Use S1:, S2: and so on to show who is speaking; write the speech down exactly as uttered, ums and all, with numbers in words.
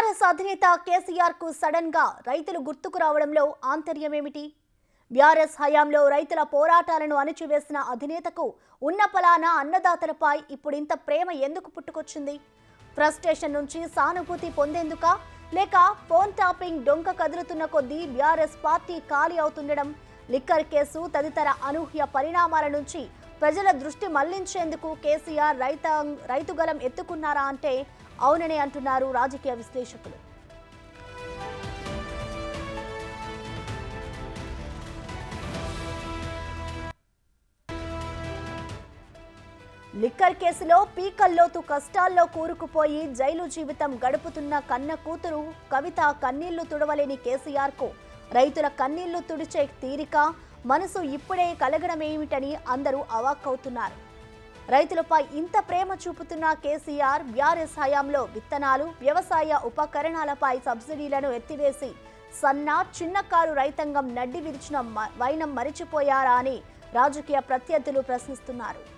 S1: BRS అధినేత కేసీఆర్ కు sudden గా రైతులు గుర్తుకు రావడంలో ఆంతర్యమేమిటి? బీఆర్ఎస్ హయాంలో రైతుల పోరాటాలను అణచివేసిన అధినేతకు ఉన్న పలానా అన్నదాతలపై ఇప్పుడు ఇంత ప్రేమ ఎందుకు పుట్టుకొచ్చింది? ఫ్రస్ట్రేషన్ నుంచి సానుభూతి పొందేందుకా, లేక ఫోన్ టాపింగ్ డొంక కదులుతున్న కొద్దీ బీఆర్ఎస్ పార్టీ ఖాళీ అవుతుండడం, లిక్కర్ కేసు తదితర అనూహ్య పరిణామాల నుంచి ప్రజల దృష్టి మళ్లించేందుకు కేసీఆర్ రైత రైతుగలం ఎత్తుకున్నారా అంటే అవుననే అంటున్నారు రాజకీయ విశ్లేషకులు. లిక్కర్ కేసులో పీకల్లోతు కష్టాల్లో కూరుకుపోయి జైలు జీవితం గడుపుతున్న కన్న కూతురు కవిత కన్నీళ్లు తుడవలేని కేసీఆర్ కు రైతుల కన్నీళ్లు తుడిచే తీరిక, మనసు ఇప్పుడే కలగడమేమిటని అందరూ అవాక్కవుతున్నారు. రైతులపై ఇంత ప్రేమ చూపుతున్న కేసీఆర్ బీఆర్ఎస్ హయాంలో విత్తనాలు, వ్యవసాయ ఉపకరణాలపై సబ్సిడీలను ఎత్తివేసి సన్న చిన్నకారు రైతాంగం నడ్డి విరిచిన వైనం మరిచిపోయారా అని రాజకీయ ప్రత్యర్థులు ప్రశ్నిస్తున్నారు.